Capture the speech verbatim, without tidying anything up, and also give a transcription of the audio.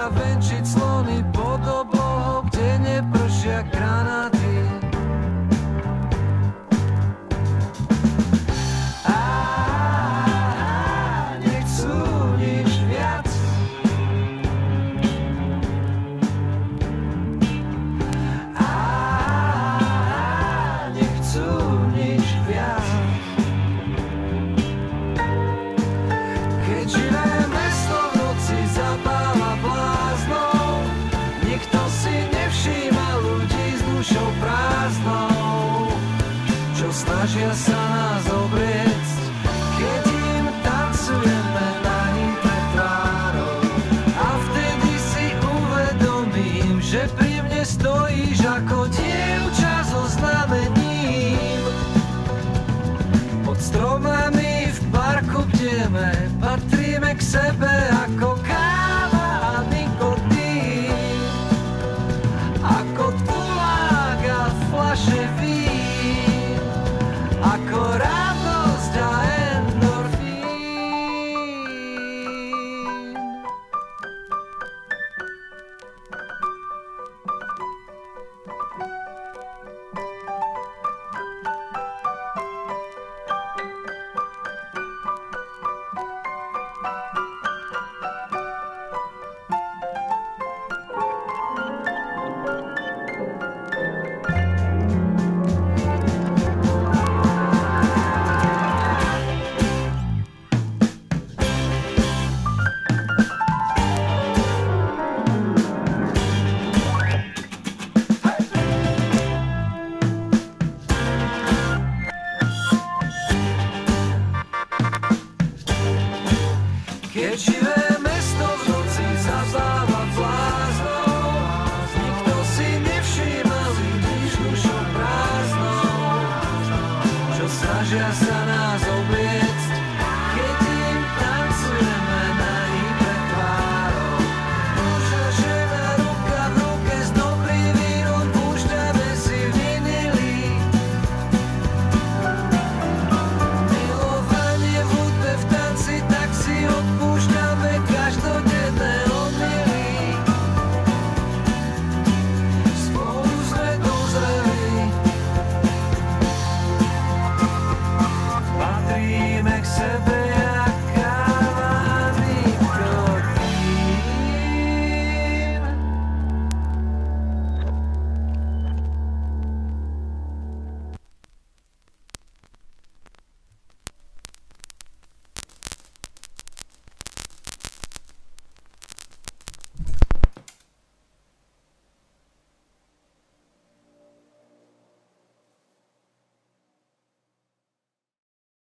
ľudia venčiť slony pod oblohou, kde nepršia granáty. A nechcú nič viac. A nechcú nič viac. Keď živé mesto v noci zapála bláznou, nikto si nevšíma ľudí s dušou prázdnou, čo snažia sa nás obliecť, keď im tancujeme nahý pred tvárou. A vtedy si uvedomím, že pri mne stojíš ako dievča so znamením. Pod stromami v parku bdeme, patríme k sebe ako káva a nikotín, ako tulák a fľaše vín, ako radosť a endorfín. Keď živé